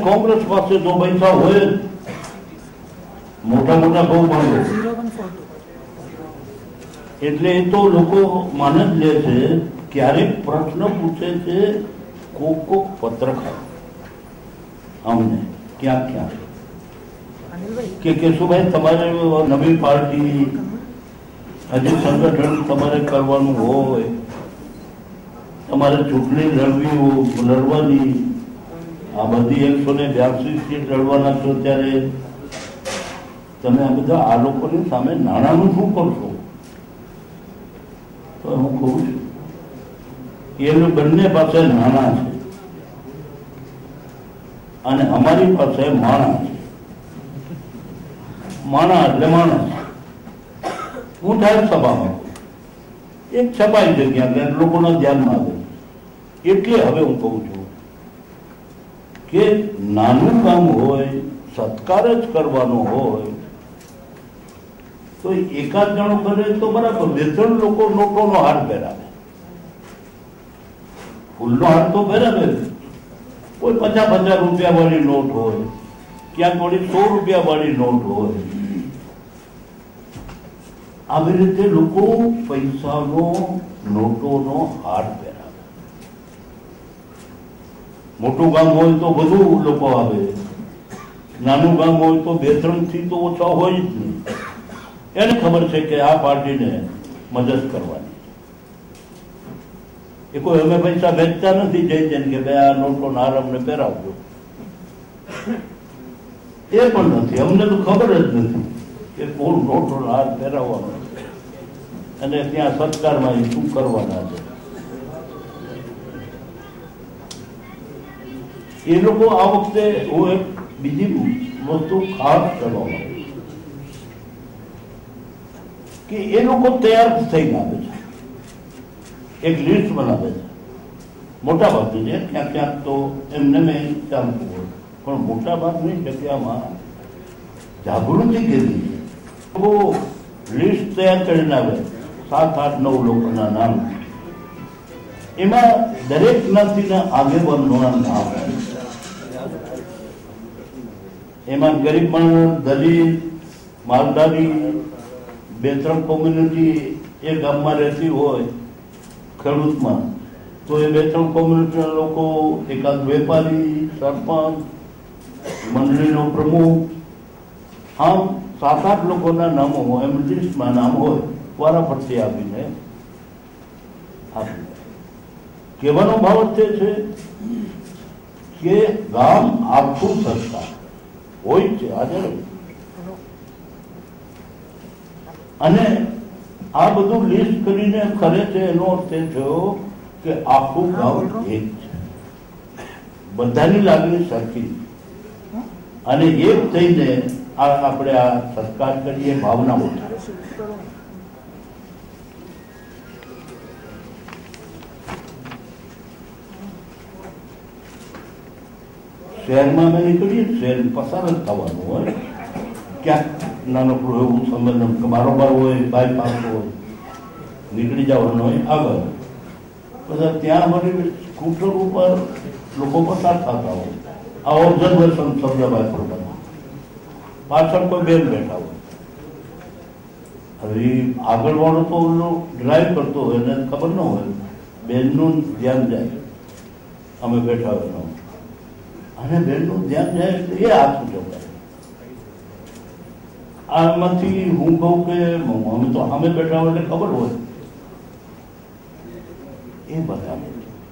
કોંગ્રેસ પાસે તો પૈસા હોય મોટા મોટા બહુ માંગે, એટલે એ તો લોકો માને જ લે છે. ક્યારેક પ્રશ્ન પૂછે છે કોક પત્રકાર અમને ક્યાં કે કેશુભાઈ તમારે નવી પાર્ટી હજી સંગઠન તમારે કરવાનું હોય, તમારે ચૂંટણી લડવાની, આ બધી 182 સીટ લડવાના છો, ત્યારે તમે આ બધા આ લોકોની સામે નાણાંનું શું કરશો? તો હું કહું છું એ બંને પાસે નાણાં છે અને અમારી પાસે માણસ છે. માણસ એટલે માણસ. હું જાહેર સભામાં એક છપાઈ જગ્યા કે લોકોના ધ્યાનમાં આવે, એટલે હવે હું કહું છું કે નાનું કામ હોય, સત્કાર જ કરવાનો હોય તો એકાદ જણો કરે તો બરાબર. 2-3 લોકો નોટોનો હાર પહેરાવે, ફૂલનો હાર તો પહેરાવે. કોઈ 50 રૂપિયા વાળી નોટ હોય, ક્યાંક થોડી 100 રૂપિયા વાળી નોટ હોય. આવી રીતે લોકો પૈસાનો નોટોનો હાર પહેરાવે. મોટું ગામ હોય તો વધુ લોકો આવે, નાનું ગામ હોય તો 2-3 થી તો ઓછા હોય જ નહીં. એને ખબર છે કે આ પાર્ટીને મદદ કરવાની. એ કોઈ અમે પૈસા વેચતા નથી જઈ જઈને કે ભાઈ આ નોટો હાર અમને પહેરાવજો, એ પણ નથી. અમને તો ખબર જ નથી કે કોણ નોટો હાર પહેરાવવાનો અને ત્યાં સત્કારમાં શું કરવાના છે. એ લોકો આ વખતે હું એક બીજી વસ્તુ ખાસ કરવા માંગુ કે એ લોકો તૈયાર થઈને આવે છે, એક લિસ્ટ બનાવે છે. મોટા ભાગની છે, ક્યાંક ક્યાંક તો એમને મેં ચાલતું હોય, પણ મોટા ભાગની જગ્યામાં જાગૃતિ કેવી છે. લોકો લિસ્ટ તૈયાર કરીને આવે 7-8-9 લોકોના નામ, એમાં દરેક જ્ઞાતિના આગેવાનોના નામ, એમાં ગરીબ માણસ, દલિત, માલધારી, 2-3 કોમ્યુનિટી એ ગામમાં રહેતી હોય ખેડૂતમાં, તો એ 2-3 કોમ્યુનિટીના લોકો, એકાદ વેપારી, સરપંચ, મંડળીનો પ્રમુખ, આમ 7-8 લોકોના નામો એમ લિસ્ટમાં નામ હોય, વારા પરથી આપીને કહેવાનો ભાવ તે છે કે ગામ આખું સરકાર હોય છે હાજર, અને આ બધું લિસ્ટ કરીને કરે છે. એનો અર્થ એ થયો કે આખું ગામ એક છે, બધાની લાગણી સરખી, અને એક થઈને આપણે આ સત્કાર કરીએ, ભાવનાઓ. શહેરમાં અમે નીકળીએ, શહેર પસાર જ થવાનું હોય, ક્યાંક નાનકડું એવું સંમેલન બારોબાર હોય, બાયપાસ હોય, નીકળી જવાનું હોય આગળ. પછી ત્યાં વળી સ્કૂટર ઉપર લોકો પસાર થતા હોય, આ ઓબ્ઝર્વેશન શબ્દ વાપરવાનો, પાછળ કોઈ બેન બેઠા હોય. હવે આગળ વાળો તો ડ્રાઈવ કરતો હોય એને ખબર ન હોય, બેનનું ધ્યાન જાય, અમે બેઠા હોય અને બેનનું ધ્યાન જાય એટલે એ હાથ ઊંચો કરે. આમાંથી હું કહું કે અમે તો સામે બેઠા હોય એટલે ખબર હોય, એ બતાવે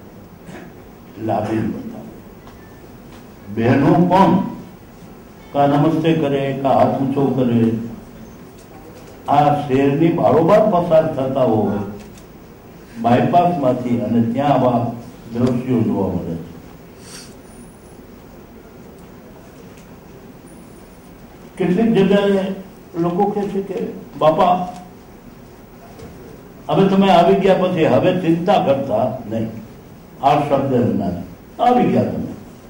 લાભી બતાવે. બહેનો પણ કા નમસ્તે કરે, કા હાથ ઊંચો કરે. આ શહેરની બારોબાર પસાર થતા હોય બાયપાસ માંથી, અને ત્યાં આવા દ્રશ્યો જોવા મળે છે. કેટલીક જગ્યાએ લોકો કહે છે કે બાપા હવે તમે આવી ગયા પછી હવે ચિંતા કરતા નહીં. આ શબ્દ ના આવી ગયા તમે,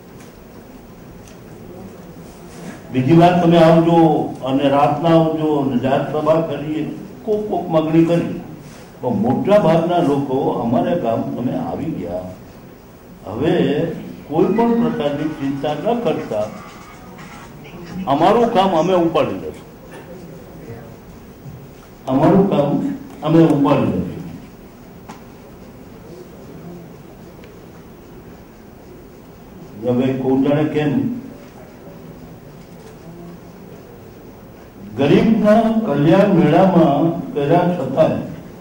બીજી વાર તમે આવજો અને રાતના આવજો અને જાહેર સભા કરીએ, કોક માગણી કરી. પણ મોટા ભાગના લોકો અમારે ગામ તમે આવી ગયા, હવે કોઈ પણ પ્રકારની ચિંતા ન કરતા અમારું કામ અમે ઉપાડી લઈશું. અમારું કામ અમે ઉપાડી લઈશું. હવે કોઈ જાણે કેમ ગરીબના કલ્યાણ મેળામાં કર્યા છતાં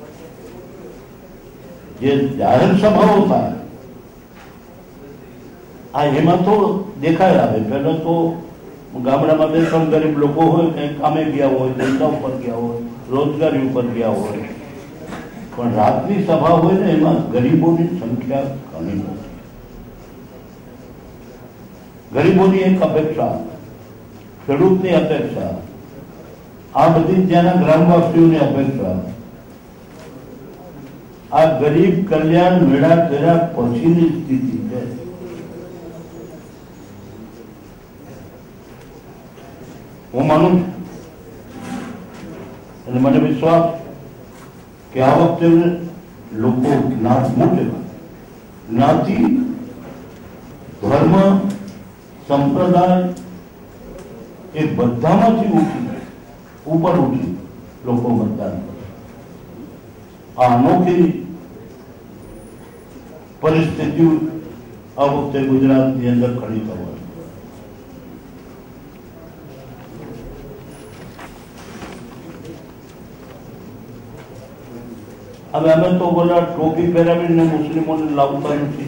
જે જાહેર સભાઓ થાય આ એમાં તો દેખાય આવે. પહેલા તો ગામડામાં 2-3 ગરીબ લોકો હોય, કંઈ કામે ગયા હોય, ધંધા ઉપર ગયા હોય, રોજગારી ઉપર ગયા હોય, પણ રાતની સભા હોય ને એમાં ગરીબોની સંખ્યા ઘણી મોટી. ગરીબોની એક અપેક્ષા, ખેડૂતની અપેક્ષા, આ બધી ત્યાંના ગ્રામવાસીઓની અપેક્ષા, આ ગરીબ કલ્યાણ મેળા કર્યા પછીની સ્થિતિ છે. હું માનું છું અને મને વિશ્વાસ કે આ વખતે લોકો જ્ઞાતિ, ધર્મ, સંપ્રદાય એ બધામાંથી ઉપર ઉઠી લોકો મતદાન કરે. આ અનોખી પરિસ્થિતિ આ વખતે ગુજરાતની અંદર ખડી થવાની. હવે અમે તો બોલા ટોપી પહેરાવીને મુસ્લિમોને લાવતા નથી,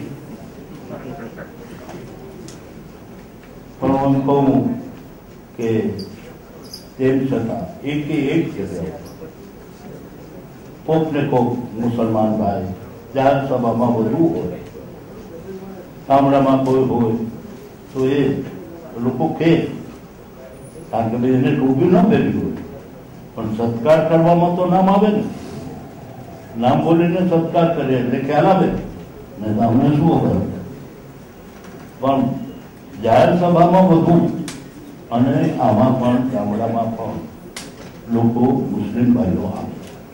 પણ હું કહું કે તેમ છતાં એક જગ્યાએ કોક ને કોક મુસલમાન ભાઈ જાહેર સભામાં વધુ હોય, ગામડામાં કોઈ હોય તો એ લોકો કે કારણ કે ભાઈ એને ટોપી ન પહેરી હોય, પણ સત્કાર કરવામાં તો નામ આવે ને, નામ બોલીને સત્કાર કરીએ એટલે ખ્યાલ આવે ને અમને શું ખબર. પણ જાહેર સભામાં વધુ અને આમાં પણ ગામડામાં પણ લોકો મુસ્લિમ ભાઈઓ આવે.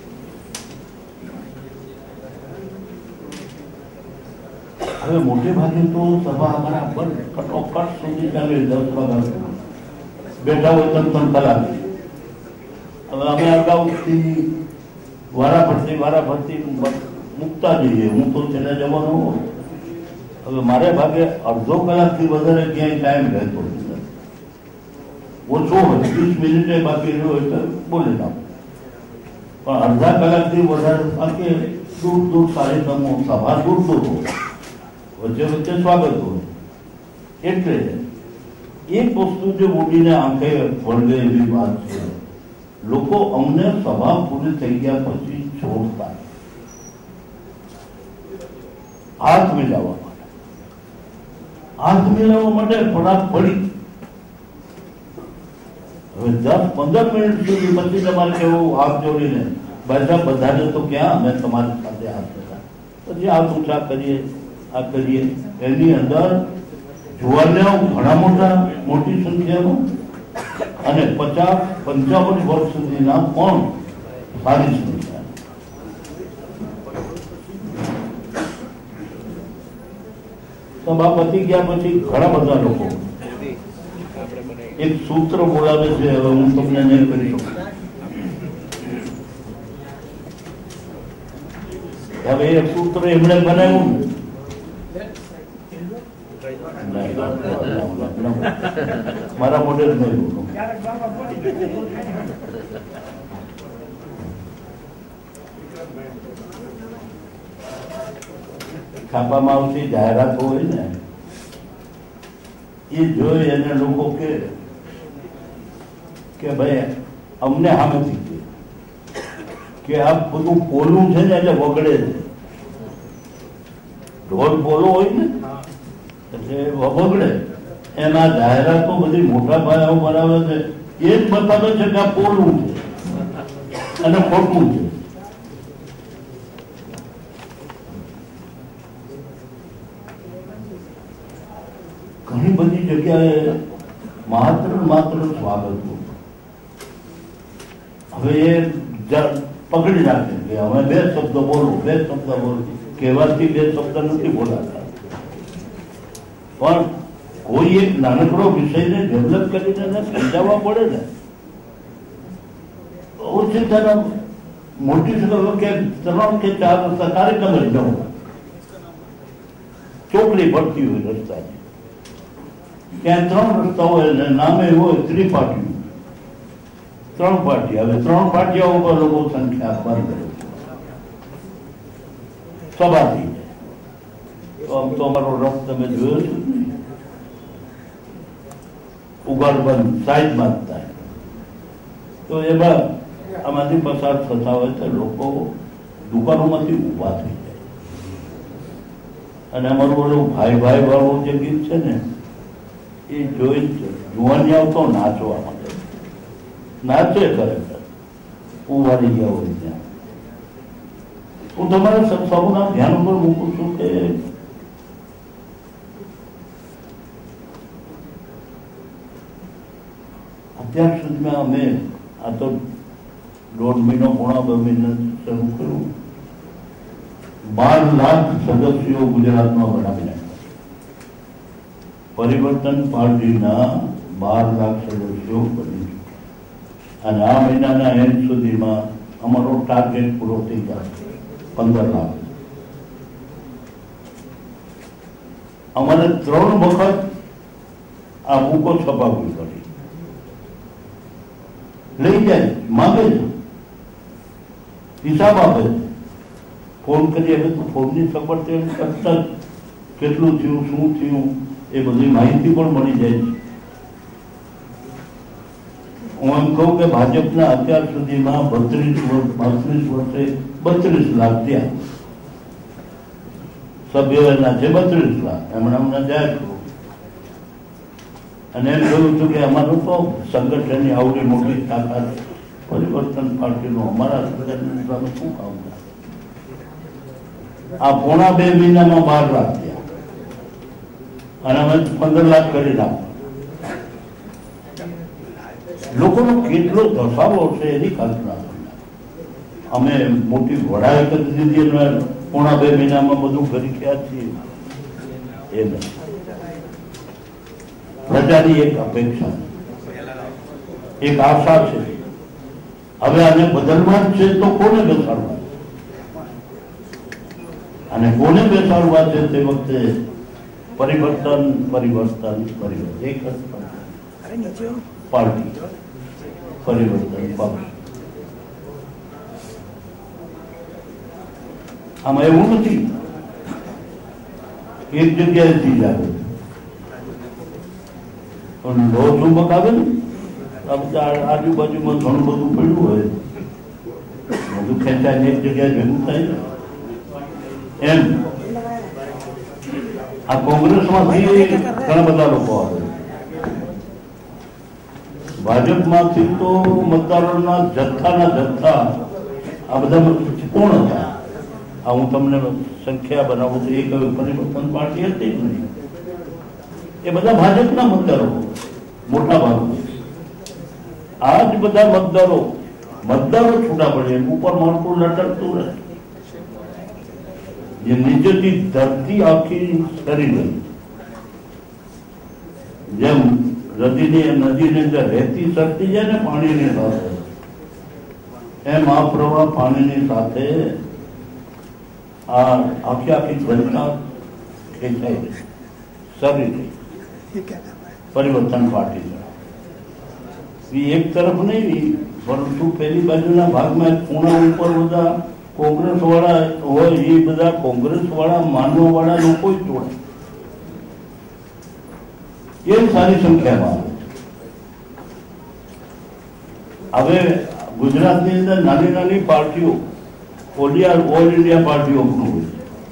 હવે મોટે ભાગે તો સભા બરાબર કટોકટ સુધી ચાલે, 10 વાગ્યા બેઠા હોય 3 કલાક. હવે અમે અગાઉથી વારાફરતી મૂકતા જઈએ. હું તો છેલ્લા જવાનો હોય, હવે મારે ભાગે અડધો કલાકથી વધારે ક્યાંય ટાઈમ રહેતો નથી. ઓછો હોય 20 મિનિટે બાકી રહ્યો એટલે બોલી નાખું, પણ અડધા કલાકથી વધારે બાકી દૂર સારી તમો સભા દૂર હોય, વચ્ચે સ્વાગત હોય. એટલે એક વસ્તુ જે ઉડીને આંખે વળગે એવી વાત છે, લોકો અમને સભા પૂરી થઈ ગયા પછી છોડતા હાથ મિલાવવા માટે પડાક પડી. હવે 10-15 મિનિટ સુધી પછી તમારે કેવું હાથ જોડીને ભાઈ સાહેબ બધાને તો ક્યાં અમે તમારી સાથે હાથ હતા, પછી હાથ ઊંચા કરીએ, આ કરીએ. એની અંદર જુવાનિયા ઘણા મોટી સંખ્યામાં અને 50-55 વર્ષ સુધીના પણ સારી સંખ્યા. સભાપતિ ગયા પછી ઘણા બધા લોકો એક સૂત્ર બોલાવે છે. હવે હું તમને નહીં કરી શકું. હવે એ સૂત્ર એમણે બનાવ્યું મારા મોઢે જ નહીં. છાપામાં આવતી જાહેરાતો હોય ને એ જોઈ અને લોકો કે ભાઈ અમને સામેથી કે આ બધું પોલું છે ને એટલે વગડે છે. ઢોલ પોલો હોય ને એટલે વગડે. એના જાહેરાતો બધી મોટા ભાઈઓ બનાવે છે, એ જ બતાવે છે કે આ પોલું છે અને ખોટું છે. ઘણી બધી જગ્યાએ માત્ર સ્વાગત હતું. હવે એ પકડી રાખે કે હવે 2 શબ્દ બોલું કહેવાથી 2 શબ્દ નથી બોલાતા. પણ કોઈ એક નાનકડો વિષયને ડેવલપ કરીને સમજાવવા પડે ને, ઓછી તરફ મોટી કે 3 કે 4 રસ્તા કાર્યક્રમ જ ન હોય, ચોકડી ભરતી હોય રસ્તાની, ત્યાં 3 રસ્તા હોય અને નામે હોય ત્રિપાર્ટી, 3 પાર્ટી. હવે 3 પાર્ટીઓ ઉપર લોકો સંખ્યા બંધ કરે, સભા થઈ જાય. તો આમ તો અમારો રથ તમે જોયો છો, ઉગાડ બંધ સાઈડમાં જ થાય. તો એમાં આમાંથી પસાર થતા હોય તો લોકો દુકાનોમાંથી ઊભા થઈ જાય. અને અમારું ઓલું ભાઈ ભાઈ વાળું જે ગીત છે ને, એ જોઈ જોવાની આવતો નાચવા માટે નાચે ખરેખર ઉવાડી ગયા હોય ત્યાં. હું તમારા સૌના ધ્યાન ઉપર મૂકું છું કે અત્યાર સુધીમાં અમે આ તો 1.5 મહિનો પોણા 2 મહિના શરૂ કર્યું, 12 લાખ સદસ્યો ગુજરાતમાં બનાવી નાખ્યા. પરિવર્તન પાર્ટીના 12 લાખ સદસ્યો બની ચૂક્યા અને આ મહિનાના એન્ડ સુધીમાં અમારો ટાર્ગેટ પૂરો થઈ જશે 15 લાખ. અમારે 3 વખત આ બુકો છપાવવી પડી. લઈ જાય, માગે છે, હિસાબ આપે છે, ફોન કરીએ તો ફોનની સપોર્ટ કરતા કેટલું થયું, શું થયું, એ બધી માહિતી પણ મળી જાય છે. હું એમ કહું કે ભાજપના અત્યાર સુધીમાં 32 વર્ષે 32 લાખ થયા, સભ્યો એના છે 32 લાખ. હમણાં જાહેર કરું અને એમ કહ્યું હતું કે અમારું તો સંગઠનની આવડી મોટી તાકાત પરિવર્તન પાર્ટીનું અમારા સંગઠન સામે શું કામ થાય. આ પોણા 2 મહિનામાં 12 લાખ થયા અને અમે 15 લાખ કરી નાખ્યા. લોકોનો કેટલો ધસાવો છે એની કલ્પના કરી. અમે મોટી વડાઈ કરી દીધી અને પોણા 2 મહિનામાં બધું કરી ગયા છીએ એ નથી. પ્રજાની એક અપેક્ષા, એક આશા છે. હવે આને બદલવા છે તો કોને બેસાડવા, અને કોને બેસાડવા છે તે વખતે પરિવર્તન પરિવર્તન પરિવર્તન એક જ પાર્ટી પરિવર્તન પક્ષ. આમાં એવું નથી એક જગ્યાએથી જ આવે પણ લો ચુંબક આવે ને આજુબાજુમાં ઘણું બધું પડ્યું હોય, બધું ખેંચાય એક જગ્યાએ ભેગું થાય ને. એમ આ કોંગ્રેસમાંથી ઘણા બધા લોકો આવે, ભાજપમાંથી તો મતદારોના જથ્થા આ બધા કોણ હતા? આ હું તમને સંખ્યા બનાવું છું. એક પરિવર્તન પાર્ટી હતી જ નહીં, એ બધા ભાજપના મતદારો મોટા ભાગના. આ જ બધા મતદારો છૂટા પડે, ઉપર માળખું લટકતું રહે. જે નીચેથી ધરતી આખી સરી ગઈ, જેમ નદીની અંદર રહેતી સરતી જાય ને પાણીની સાથે, એમ આ પ્રવાહ પાણીની સાથે આ આખી જનતા ખેંચાઈ ગઈ, સરી ગઈ. પરિવર્તન પાર્ટી એક તરફ નહીં, પરંતુ પેલી બાજુના ભાગમાં ખૂણા ઉપર બધા કોંગ્રેસ વાળા હોય, એ બધા કોંગ્રેસ વાળા માનવા વાળા લોકો જ જોડે. એ સારી સંખ્યામાં આવે. હવે ગુજરાતની અંદર નાની નાની પાર્ટીઓ ઓલ ઇન્ડિયા પાર્ટીઓ હોય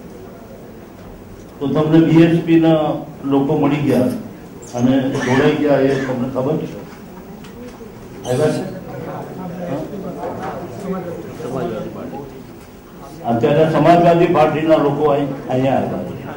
તો તમને બીએસપી ના લોકો મળી ગયા અને જોડાઈ ગયા, એ તમને ખબર છે? અત્યારે સમાજવાદી પાર્ટીના લોકો અહીંયા આવ્યા.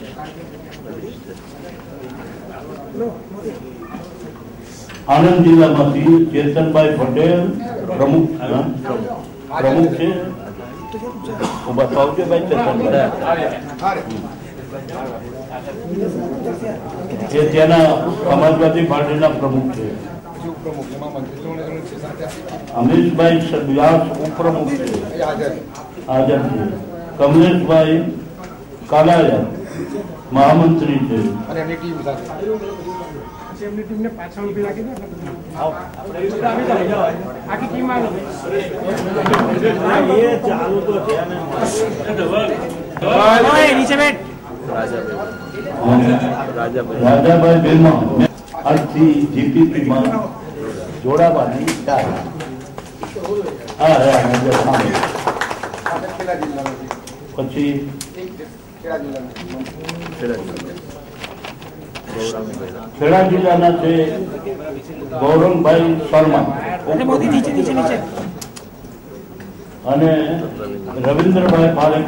આણંદ જિલ્લામાંથી ચેતનભાઈ પટેલ પ્રમુખ છે. ઉભા તો આવજો ભાઈ ચેતનભાઈ. એ ત્યાંના સમાજવાદી પાર્ટીના પ્રમુખ છે. અમીશભાઈ વ્યાસ ઉપપ્રમુખ છે, હાજર છે. કમલેશભાઈ કાલાયા મહામંત્રી છે. રાજાભાઈ બેમાં આજથી જીપીપીમાં જોડાવાની પછી ખેડા જિલ્લાના છે ગૌરંગભાઈ શર્મા અને રવિન્દ્રભાઈ પારેખ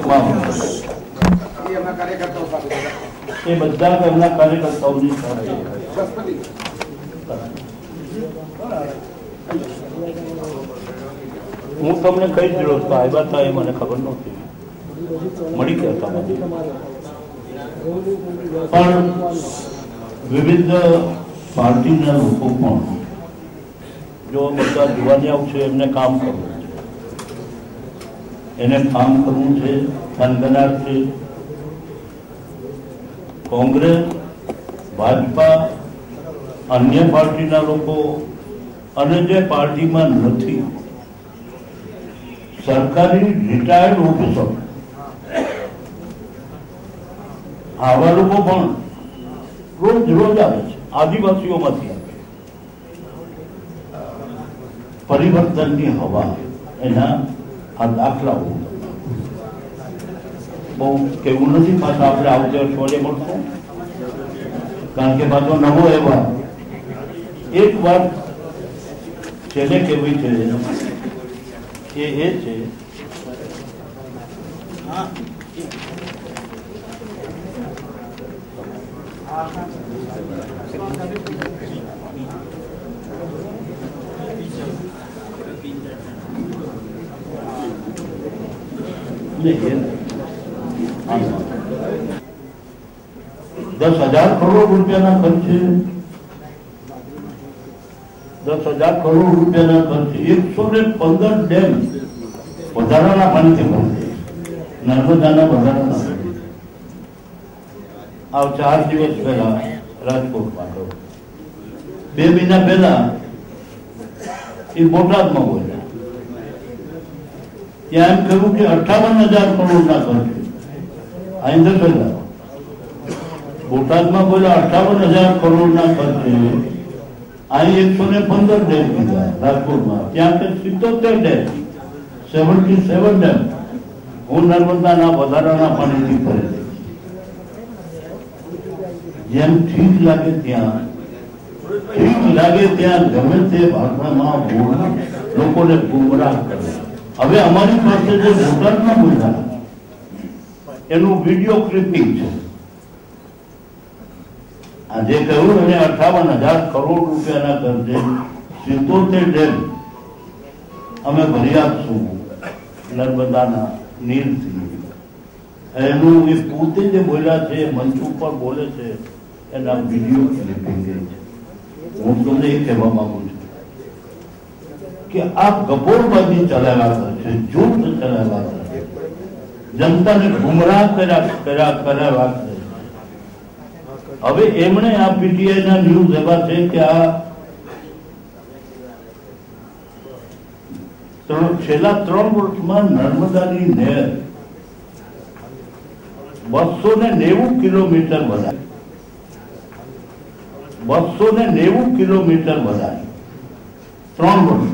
એ બધા એમના કાર્યકર્તાઓની સાથે. હું તમને કઈ જ રહ્યો હતો, આવ્યા હતા એ મને ખબર નહોતી, મળી ગયા હતા મને. પણ વિવિધ પાર્ટીના લોકો પણ જો બધા જુવાનિયાઓ છે એમને કામ કરવું છે, એને કામ કરવું છે, થનગનાટ છે. કોંગ્રેસ, ભાજપા, અન્ય પાર્ટીના લોકો અને જે પાર્ટીમાં નથી, સરકારી રિટાયર્ડ ઓફિસર, આવા લોકો પણ રોજ રોજ આવે છે, આદિવાસીઓમાંથી આવે. પરિવર્તનની હવા, એના આ દાખલાઓ બહુ કેવું નથી. પાછા આપણે આવતી અઠવાડિયે મળશું, કારણ કે પાછો નવો એવા એક વાત છેલ્લે કેવી છે એ છે ₹10,000 કરોડ રૂપિયાના ખર્ચે 10,000 કરોડ રૂપિયાના ખર્ચે 115 ડેમ વધારાના પાણીથી ભરશે. નર્મદાના વધારાના. આ 4 દિવસ પહેલા રાજકોટમાં ગયો. 2 મહિના પહેલા એ બોટાદમાં બોલ્યા. ત્યાં એમ કહ્યું કે 58,000 કરોડના ખર્ચે. અહીં 10,000. બોટાદમાં બોલ્યા 58,000 કરોડના ખર્ચે. અહીં 115 ડેમ કીધા રાજકોટમાં. ત્યાં કે 77 ડેમ, 77 ડેમ હું નર્મદાના વધારાના પાણીથી ભરી દઈશ. જેમ ઠીક લાગે ત્યાં ગમે તે ભાષામાં બોલ લોકોને ગુમરાહ કરે. હવે અમારી પાસે જે બોટાદમાં બોલ્યા એનું વિડીયો ક્લિપિંગ છે. આજે કહ્યું એને 58,000 કરોડ રૂપિયાના ખર્ચે 77 ડેમ અમે ભરી આપશું નર્મદાના નીરથી. એનું એ પોતે જે બોલ્યા છે, મંચ ઉપર બોલે છે, એના વિડીયો ક્લિપિંગ છે. હું તમને એ કહેવા માંગુ છું કે આ ગપોરબાજી ચલાવ્યા કરશે, જૂઠ ચલાવ્યા કરશે, જનતાને ગુમરાહ કર્યા કરશે. હવે એમણે આ પીટીઆઈના ન્યૂઝ એવા છે કે આ છેલ્લા 3 વર્ષમાં નર્મદાની નહેર 290 કિલોમીટર વધારી. 290 કિલોમીટર વધારી 3 વર્ષ.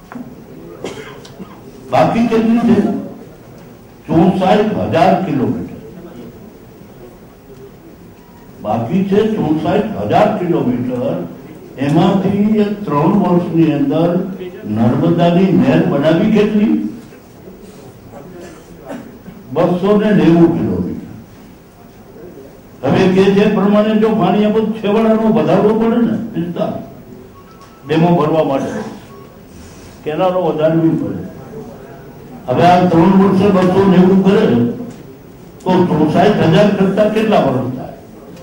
બાકી કેટલી છે? 64,000 કિલોમીટર બાકી છે. 64,000 કિલોમીટર. એમાંથી 3 વર્ષની અંદર નર્મદાની નહેર બનાવી કેટલી? 290 કિલોમીટર. હવે કે જે પ્રમાણે જો પાણી આપણે છેવાડાનો વધારવો પડે ને વિસ્તાર ડેમો ભરવા માટે, કેનાલો વધારવી પડે. હવે આ 3 વર્ષે 290 કરે તો 64,000 કરતા કેટલા વર્ષ થાય?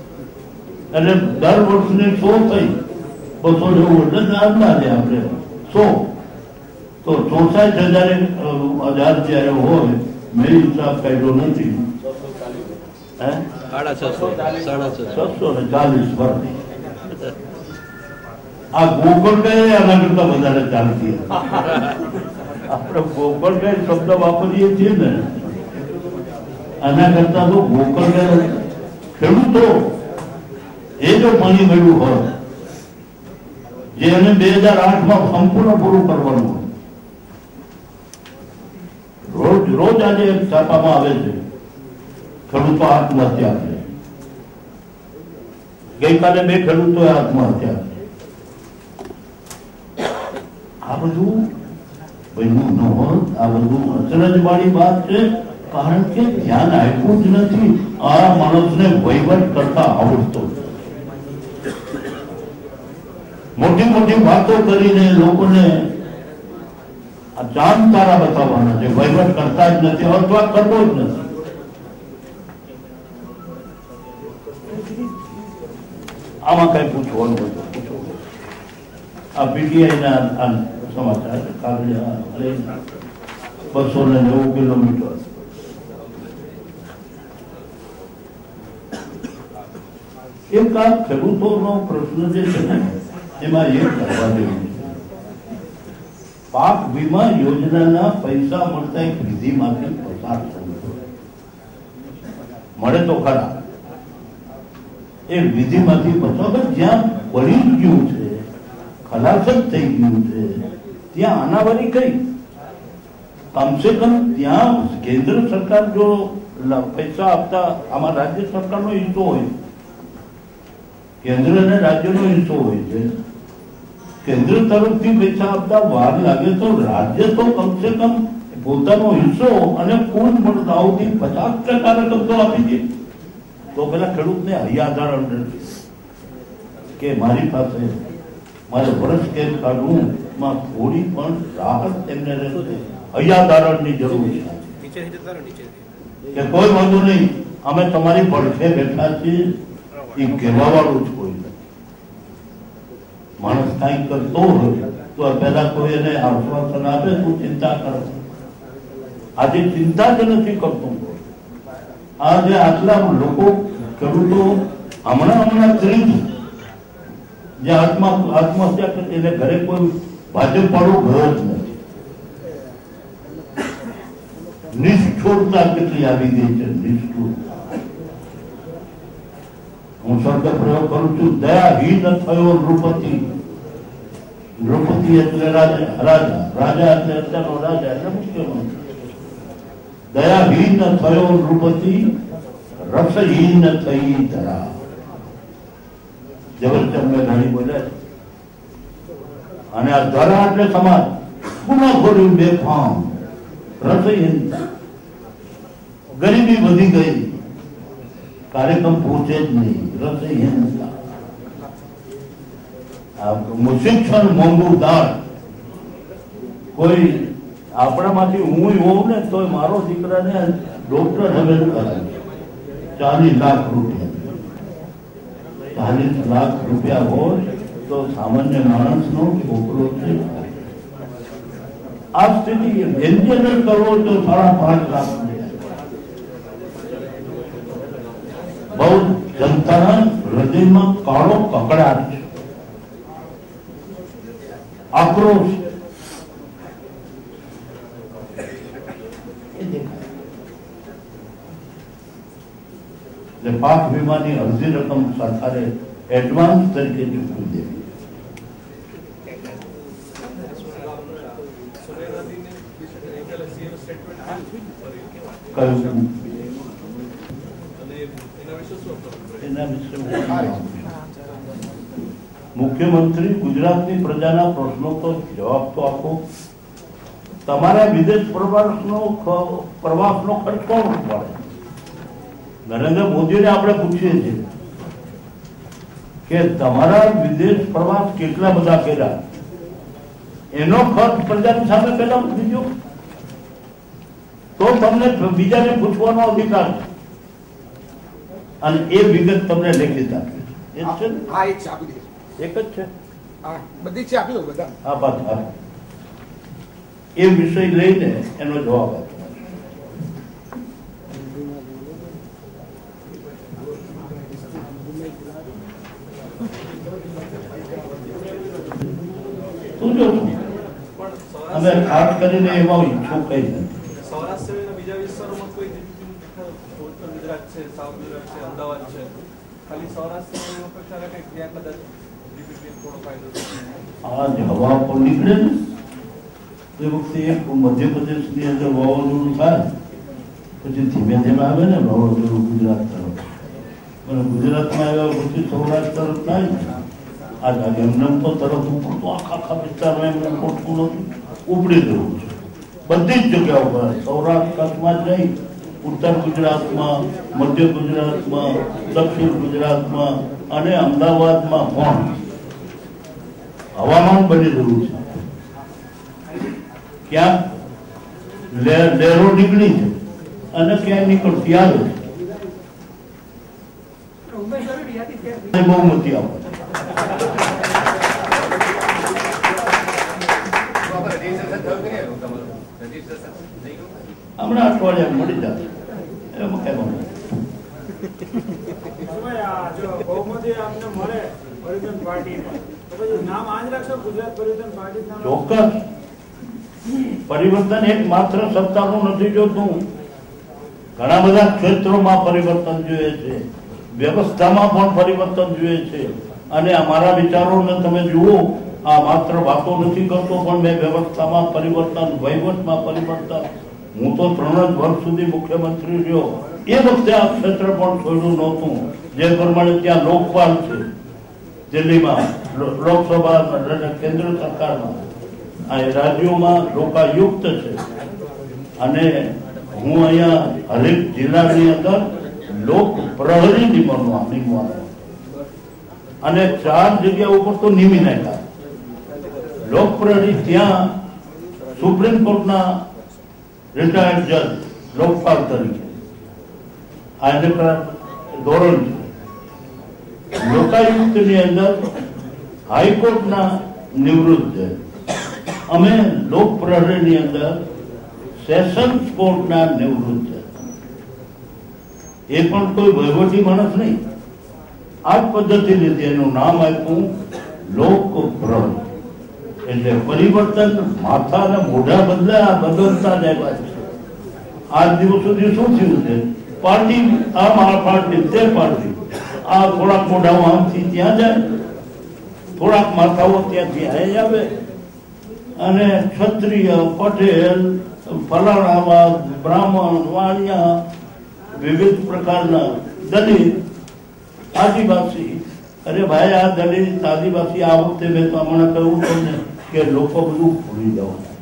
એટલે દર વર્ષને 100 થઈ 290 એટલે અંદાજે આપણે 100 તો 64,000 જયારે હોય મેં હિસાબ કાઢ્યો નથી 640 વર્ષ આ ગોકળગાય આના કરતા વધારે ચાલતી આપણે ગોકળગાય શબ્દ વાપરીએ છીએ ને આના કરતા તો ગોકળગાય ખેડૂતો એ જો પાણી મળ્યું હોય જે એને 2008 સંપૂર્ણ પૂરું કરવાનું હોય રોજ આજે છાપામાં આવે છે ખેડૂતો આત્મહત્યા કરે ગઈકાલે 2 ખેડૂતોએ આત્મહત્યા કરી આ બધું બન્યું ન હોત આ બધું અચરજ વાળી વાત છે કારણ કે ધ્યાન આપ્યું જ નથી આ માણસને વહીવટ કરતા આવડતો મોટી મોટી વાતો કરીને લોકોને આ ચાંદ તારા બતાવવાના છે વહીવટ કરતા જ નથી અથવા કરવો જ નથી આમાં કઈ પૂછવાનું હોય તો પૂછો આ પીટીઆઈ ના સમાચાર કાલે 290 કિલોમીટર એક આ ખેડૂતોનો પ્રશ્ન જે છે ને એમાં એક કરવા જેવું છે પાક વીમા યોજનાના પૈસા મળતા એક વિધિમાંથી પસાર થવું મળે તો ખરા એ વિધિમાંથી પસાર જ્યાં પડી ગયું છે ખલાસ જ થઈ ગયું છે ત્યાં આનાવારી કઈ કમસે કમ ત્યાં કેન્દ્ર સરકાર જો પૈસા આપતા આમાં રાજ્ય સરકારનો હિસ્સો હોય કેન્દ્ર અને રાજ્યનો હિસ્સો હોય છે કેન્દ્ર તરફથી પૈસા આપતા વાર લાગે તો રાજ્ય તો કમસે કમ પોતાનો હિસ્સો અને કુલ મળતાઓથી 50% રકમ તો આપી દે તો પેલા ખેડૂતને હૈયાધારણ કે મારી પાસે મારે વર્ષ કેમ કાઢવું માં થોડી પણ રાહત તેમને રહેશે હૈયાધારણની જરૂર છે કે કોઈ વાંધો નહીં અમે તમારી પડખે બેઠા છીએ એ કહેવા વાળું જ કોઈ નથી માણસ કઈ કરતો હોય તો પેલા કોઈ એને આશ્વાસન આપે તું ચિંતા કર આજે ચિંતા જ નથી કરતો આજે આટલા લોકો ખેડૂતો હમણાં કરી જે આત્મહત્યા કરે એને ઘરે કોઈ ભાજપ વાળું ઘર જ નથી નિષ્ઠુરતા કેટલી આવી ગઈ છે નિષ્ઠુરતા હું શબ્દ પ્રયોગ કરું છું દયાહીન થયો નૃપતિ નૃપતિ એટલે રાજા એટલે અત્યારનો રાજા એટલે મુખ્યમંત્રી દયાહીન થયો નૃપતિ રસહીન થઈ ધરા જબરજસ્ત ઘણી બોલ્યા અને આ ધરા એટલે સમાજ ગુનાખોરી બેફામ રસહીન ગરીબી વધી ગઈ કાર્યક્રમ પહોંચે જ નહીં રસહીનતા શિક્ષણ મોંઘું દાળ કોઈ આપણામાંથી હું હોઉં ને તો મારો દીકરાને ડોક્ટર હવે કરે 40 લાખ રૂપિયા 40 લાખ રૂપિયા હોય તો સામાન્ય માણસનો છોકરો છે આ સ્થિતિ એન્જિનિયર કરવો તો 5.5 લાખ બહુ જનતાના હૃદયમાં કાળો કકડાટ છે આક્રોશ પાક વીમાની અડધી રકમ સરકારે એડવાન્સ તરીકે ચૂકવી દેવી મુખ્યમંત્રી ગુજરાતની પ્રજાના પ્રશ્નો તો જવાબ તો આપો તમારા વિદેશ પ્રવાસનો ખર્ચ કોણ પડે નરેન્દ્ર મોદીને આપણે પૂછીએ છીએ કે તમારા વિદેશ પ્રવાસ કેટલા બધા કર્યા એનો ખર્ચ પ્રજાની સામે પેલા દીધો તો તમને બીજાને પૂછવાનો અધિકાર છે અને એ વિગત તમને લેખિત આપી એ જ છે ને? હા, એક છે, આપી દઈશ. એક જ છે. હા, બધી છે, આપી દો બધા. હા, બસ હા. એ વિષય લઈને એનો જવાબ આપો. અમે ખાસ કરીને એવા ઈચ્છું કઈ નથી. સૌરાષ્ટ્ર સિવાયના બીજા વિસ્તારોમાં કોઈ ઉત્તર ગુજરાત છે, સાઉથ ગુજરાત છે, અમદાવાદ છે, ખાલી સૌરાષ્ટ્ર અપેક્ષા કંઈક ત્યાં કદાચ થોડો ફાયદો આ જે હવા પર નીકળે ને એ વખતે એક મધ્યપ્રદેશની અંદર વાવાઝોડું થાય, પછી ધીમે ધીમે આવે ને વાવાઝોડું ગુજરાત તરફ, અને ગુજરાતમાં આવ્યા પછી સૌરાષ્ટ્ર તરફ થાય ને આ જાગે એમને તો તરફ ઉપડતું આખા વિસ્તારમાં એમને પહોંચતું નથી, ઉપડી રહ્યું છે બધી જ જગ્યાઓ પર. સૌરાષ્ટ્ર કચ્છમાં જ નહીં, ઉત્તર ગુજરાતમાં, મધ્ય ગુજરાતમાં, દક્ષિણ ગુજરાતમાં અને અમદાવાદમાં પણ હવામાન બની રહ્યું છે. ક્યાંક લહેરો નીકળી છે અને ક્યાંય નીકળતી આવે છે. બહુમતી આવે હમણાં અઠવાડિયા મળી જાય એમાં કઈ વાંધો ચોક્કસ. પરિવર્તન એક માત્ર સત્તાનું નથી જોતું, ઘણા બધા ક્ષેત્રોમાં પરિવર્તન જોઈએ છે, વ્યવસ્થામાં પણ પરિવર્તન જોઈએ છે. અને અમારા વિચારોને તમે જુઓ, આ માત્ર વાતો નથી કરતો, પણ મેં વ્યવસ્થામાં પરિવર્તન, વહીવટમાં પરિવર્તન. હું તો 3 જ વર્ષ સુધી મુખ્યમંત્રી રહ્યો, એ વખતે આ ક્ષેત્ર પણ છોડ્યું નહોતું. જે પ્રમાણે ત્યાં લોકપાલ છે દિલ્હીમાં, લોકસભા કેન્દ્ર સરકારમાં, આ રાજ્યોમાં લોકાયુક્ત છે, અને હું અહીંયા હરેક જિલ્લાની અંદર લોક પ્રહરી નિમવાનો અને 4 જગ્યા ઉપર તો નિમી નાખ્યા. લોક પ્રહરી ત્યાં સુપ્રીમ કોર્ટના રિટાયર્ડ જજ લોકપાલ તરીકે આજે ધોરણ છે. લોકાયુક્તની અંદર હાઈકોર્ટના નિવૃત્ત છે. અમે લોક પ્રહરીની અંદર સેશન્સ કોર્ટના નિવૃત્ત છે. એ પણ કોઈ વહીવટી માણસ નહીં. આ જ પદ્ધતિ લીધી એનું નામ આપ્યું લોક પ્રહરી. એટલે પરિવર્તન માથા અને મોઢા બદલતા જ આવ્યા છે. આજ દિવસ સુધી શું થયું છે? પાર્ટી આ પાર્ટી તે પાર્ટી, આ થોડાક મોઢાઓ આમથી ત્યાં જાય, થોડાક માથાઓ ત્યાંથી અહીં આવે, અને ક્ષત્રિય, પટેલ, ફલાણામાં, બ્રાહ્મણ, વાણિયા, વિવિધ પ્રકારના દલિત, આદિવાસી. અરે ભાઈ, આ દલિત આદિવાસી આ વખતે મેં તો હમણાં કહ્યું તમને કે લોકો બધું ભૂલી જવાના છે,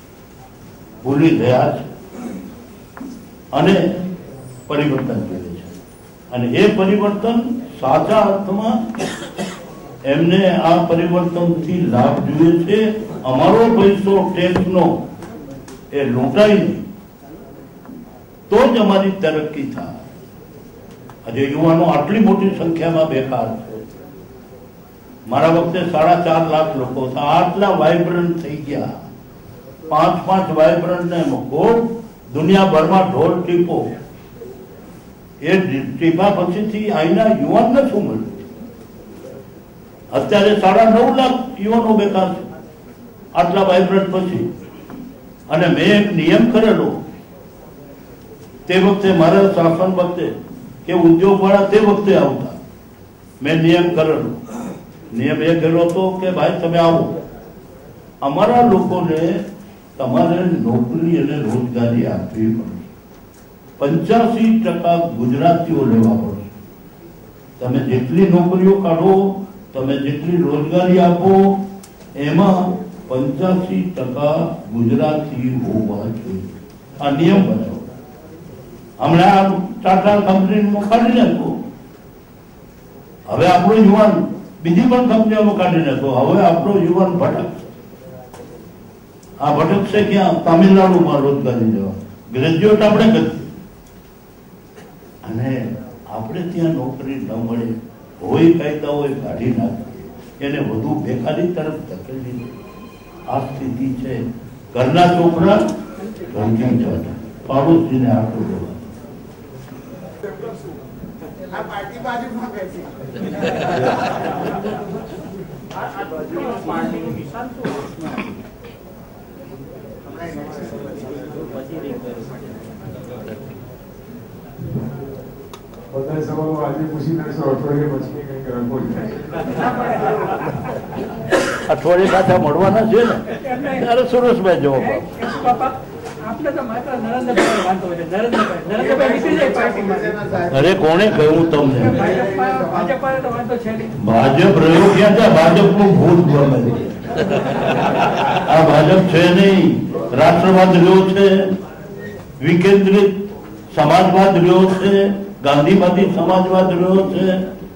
ભૂલી ગયા છે અને પરિવર્તન કરે છે. અને એ પરિવર્તન સાચા અર્થમાં એમને આ પરિવર્તનથી લાભ જોઈએ છે. અમારો પૈસો ટેક્સનો એ લૂંટાય નહીં તો જ અમારી તરક્કી થાય. આજે યુવાનો આટલી મોટી સંખ્યામાં બેકાર છે. મારા વખતે 4.5 લાખ લોકો હતા. આટલા વાઇબ્રન્ટ થઈ ગયા. 5 વાઇબ્રન્ટ ને ગોળ દુનિયાભરમાં ઢોલ ટીપો. એ ટીપા પછીથી અહીંના યુવાનને શું મળ્યું? અત્યારે 9.5 લાખ યુવાનો બેકાર છે આટલા વાઇબ્રન્ટ પછી. અને મેં એક નિયમ કરેલો તે વખતે, મારા શાસન વખતે, કે ઉદ્યોગ વાળા તે વખતે આવતા. મેં નિયમ કરેલો. નિયમ એ કર્યો હતો કે ભાઈ તમે આવો, અમારા લોકોને તમારે નોકરી અને રોજગારી આપવી પડશે. 85% ગુજરાતીઓ લેવા પડશે. તમે જેટલી નોકરીઓ કાઢો, તમે જેટલી રોજગારી આપો, એમાં 85% ગુજરાતી હોવા જોઈએ. આ નિયમ બનાવો. હમણાં ટાટા કંપનીમાં કાઢી નાખો. હવે આપણો યુવાન બીજી પણ કંપનીઓમાં કાઢી નાખો. હવે આપણો યુવાન ભટકશે. આ ભટકશે ક્યાં? તામિલનાડુમાં રોજગારી જવા. ગ્રેજ્યુએટ આપણે કરીએ અને આપણે ત્યાં નોકરી ન મળે હોય કાયદાઓ એ કાઢી નાખી, એને વધુ બેકારી તરફ ધકેલી છે. આ સ્થિતિ છે. ઘરના છોકરા ઘરથી જવાના, પાડોશીને આટલું જવા. આ પાર્ટી બાજુમાં બેસી પાર્ટીનું નિશાન બધા સવાલો આજે પૂછી નાખશો, અઠવાડિયે પછી કંઈક રંગોળી થાય. અઠવાડિયે પાછા મળવાના છે ને, ત્યારે સુરેશભાઈ જવાબ આપણે તો માત્ર નરેન્દ્રભાઈ વાંધો છે. નરેન્દ્રભાઈ નીકળી જાય પાર્ટીમાં. અરે કોણે કહ્યું તમને? ભાજપ તો વાંધો છે નહીં. ભાજપ રહ્યો ક્યાં છે? ભાજપનું ભૂત ગમે છે. આ ભાજપ છે નહીં. રાષ્ટ્રવાદ રહ્યો છે, વિકેન્દ્રિત સમાજવાદ રહ્યો છે, ગાંધીવાદી સમાજવાદ રહ્યો છે,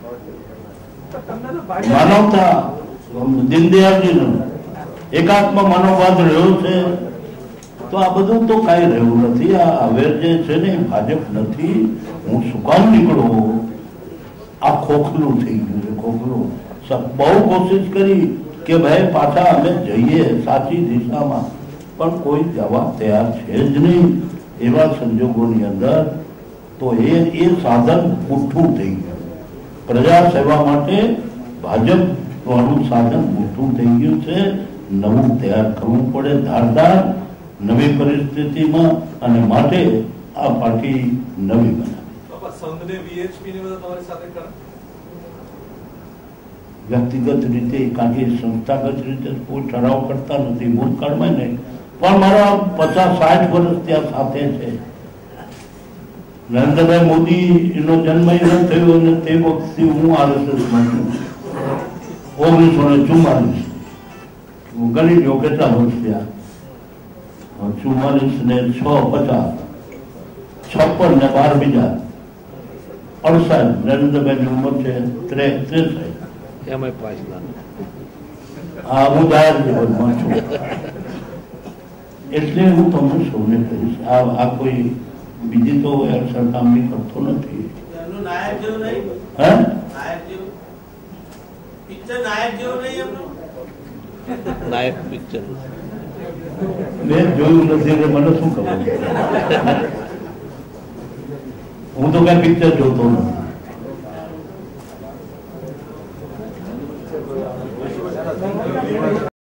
માનવતા દીનદયાળજીનો એકાત્મ માનવવાદ રહ્યો છે. તો આ બધું તો કાંઈ રહ્યું નથી. આ અવેર જે છે ને એ ભાજપ નથી. હું શું કામ નીકળો? આ ખોખલું થઈ ગયું છે, ખોખલું. બહુ કોશિશ કરી કે ભાઈ પાછા અમે જઈએ સાચી દિશામાં, પણ કોઈ જવા તૈયાર છે જ નહીં. એવા સંજોગોની અંદર તો એ સાધન બુઠ્ઠું થઈ ગયું. પ્રજા સેવા માટે ભાજપ વાળું સાધન બુઠ્ઠું થઈ ગયું છે. નવું તૈયાર કરવું પડે, ધારદાર, નવી પરિસ્થિતિમાં, અને માટે આ પાર્ટી નવી બનાવી. સંઘને વીએચપી ને બધા તમારી સાથે કરે વ્યક્તિગત રીતે, કારણ કે સંસ્થાગત રીતે કોઈ ઠરાવ કરતા નથી ભૂતકાળમાં નહીં, પણ મારા 50-60 વર્ષ ત્યાં સાથે છે. નરેન્દ્રભાઈ મોદી એનો જન્મ એનો થયો અને તે વખતે હું RSSમાં છું. 1944 હું ગણી લો કેટલા વર્ષ થયા? 44 ને 6 50, 56 ને 12 બીજા 68. નરેન્દ્રભાઈની ઉંમર છે 63. હા, હું જાહેર જીવનમાં છું. એટલે હું તમને સૌને કહીશ, આ કોઈ બીજી તો સરકામની કરતો નથી. નાયક પિક્ચર મેં જોયું નથી એટલે મને શું ખબર. હું તો કઈ પિક્ચર જોતો નથી.